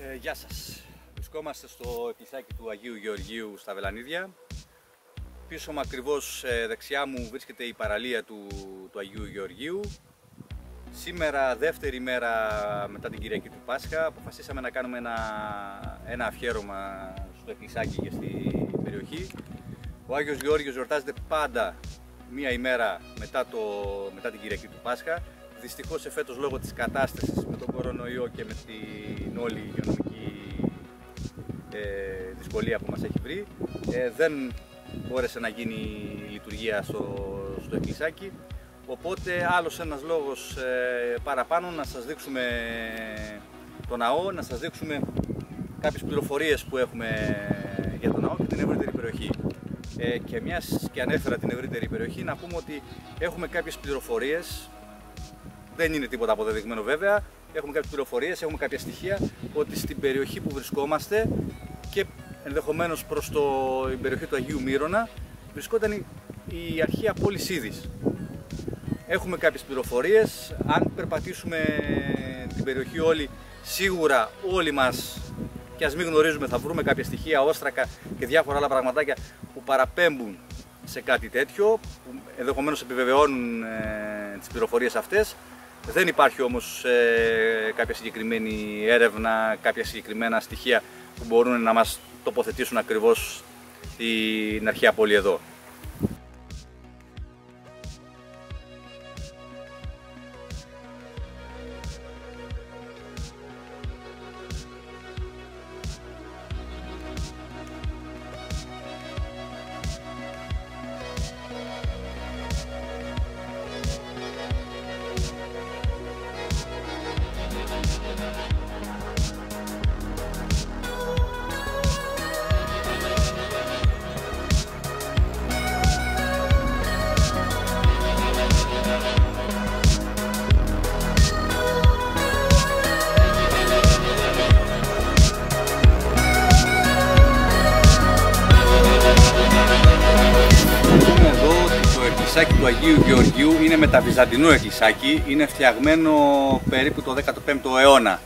Γεια σας. Βρισκόμαστε στο εκκλησάκι του Αγίου Γεωργίου στα Βελανίδια. Πίσω μου ακριβώς δεξιά μου βρίσκεται η παραλία του Αγίου Γεωργίου. Σήμερα, δεύτερη μέρα μετά την Κυριακή του Πάσχα, αποφασίσαμε να κάνουμε ένα αφιέρωμα στο εκκλησάκι και στην περιοχή. Ο Άγιος Γεώργιος γιορτάζεται πάντα μία ημέρα μετά την Κυριακή του Πάσχα. Δυστυχώς εφέτος λόγω της κατάστασης με τον κορονοϊό και με την όλη υγειονομική δυσκολία που μας έχει βρει, δεν μπόρεσε να γίνει η λειτουργία στο εκκλησάκι. Οπότε άλλος ένας λόγος παραπάνω να σας δείξουμε το ναό, να σας δείξουμε κάποιες πληροφορίες που έχουμε για το ναό και την ευρύτερη περιοχή. Και μιας και ανέφερα την ευρύτερη περιοχή, να πούμε ότι έχουμε κάποιες πληροφορίες. Δεν είναι τίποτα αποδεδειγμένο βέβαια, έχουμε κάποιες πληροφορίες, έχουμε κάποια στοιχεία ότι στην περιοχή που βρισκόμαστε και ενδεχομένως προς την περιοχή του Αγίου Μύρωνα βρισκόταν η αρχαία πόλη Σίδης. Έχουμε κάποιες πληροφορίες, αν περπατήσουμε την περιοχή όλη, σίγουρα όλοι μας, και ας μην γνωρίζουμε, θα βρούμε κάποια στοιχεία, όστρακα και διάφορα άλλα πραγματάκια που παραπέμπουν σε κάτι τέτοιο, που ενδεχομένως επιβεβαιώνουν τις πληροφορίες αυτές. Δεν υπάρχει όμως κάποια συγκεκριμένη έρευνα, κάποια συγκεκριμένα στοιχεία που μπορούν να μας τοποθετήσουν ακριβώς την αρχαία πόλη εδώ. Το εκκλησάκι του Αγίου Γεωργίου είναι μεταβυζαντινό εκκλησάκι, είναι φτιαγμένο περίπου το 15ο αιώνα.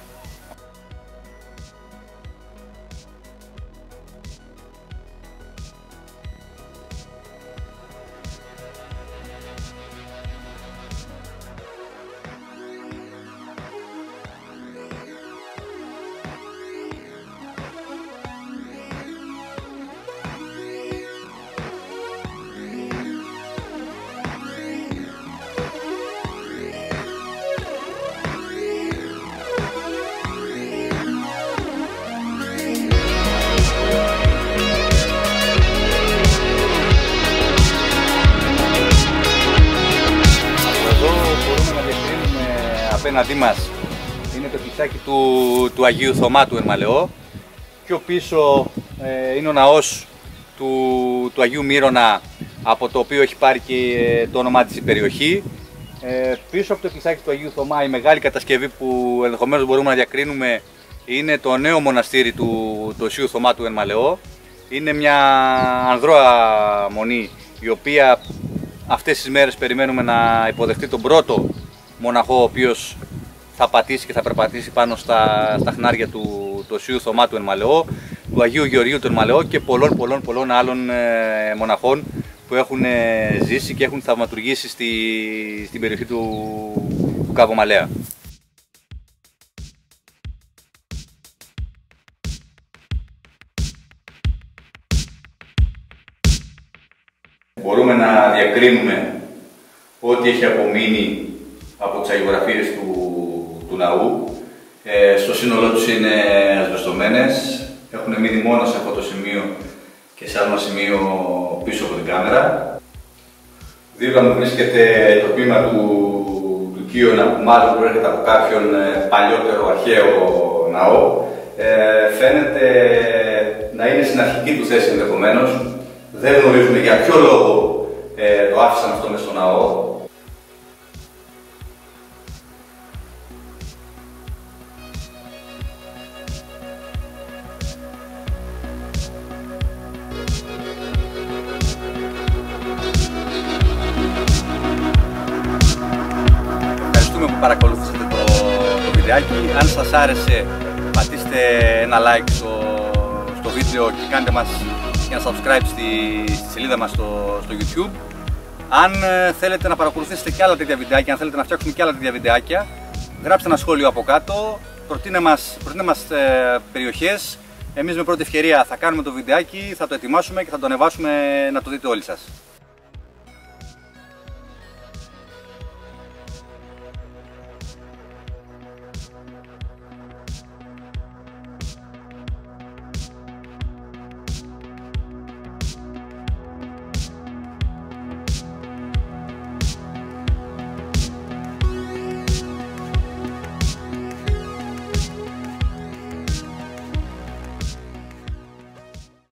Απέναντί μας είναι το εκκλησάκι του Αγίου Θωμά του Ερμαλεώ. Πιο πίσω είναι ο ναός του Αγίου Μύρωνα, από το οποίο έχει πάρει και το όνομά της η περιοχή. Πίσω από το εκκλησάκι του Αγίου Θωμά η μεγάλη κατασκευή που ενδεχομένως μπορούμε να διακρίνουμε είναι το νέο μοναστήρι του Οσίου Θωμά του Ερμαλεώ. Είναι μια ανδρώα μονή, η οποία αυτές τις μέρες περιμένουμε να υποδεχτεί τον πρώτο μοναχό, ο οποίος θα πατήσει και θα περπατήσει πάνω στα χνάρια του Οσίου Θωμά του Ερμαλεώ, του Αγίου Γεωργίου του Ερμαλεώ και πολλών άλλων μοναχών που έχουν ζήσει και έχουν θαυματουργήσει στην περιοχή του Καβομαλέα. Μπορούμε να διακρίνουμε ό,τι έχει απομείνει από τις αγιογραφίες του ναού. Στο σύνολό τους είναι ασβεστομένες, έχουν μείνει μόνο σε αυτό το σημείο και σε άλλο σημείο πίσω από την κάμερα. Δίπλα μου βρίσκεται το τμήμα του Κύωνα, που μάλλον προέρχεται από κάποιον παλιότερο αρχαίο ναό. Φαίνεται να είναι στην αρχική του θέση ενδεχομένως. Δεν γνωρίζουμε για ποιο λόγο το άφησαν αυτό μες στο ναό. Ευχαριστούμε που παρακολουθήσατε το βιντεάκι. Αν σας άρεσε, πατήστε αφήστε ένα like στο βίντεο και κάντε μας και ένα subscribe στη σελίδα μας στο YouTube. Αν θέλετε να παρακολουθήσετε και άλλα τέτοια βιντεάκια, αν θέλετε να φτιάξουμε και άλλα τέτοια βιντεάκια, γράψτε ένα σχόλιο από κάτω, προτείνε μας περιοχές. Εμείς με πρώτη ευκαιρία θα κάνουμε το βιντεάκι, θα το ετοιμάσουμε και θα το ανεβάσουμε να το δείτε όλοι σας.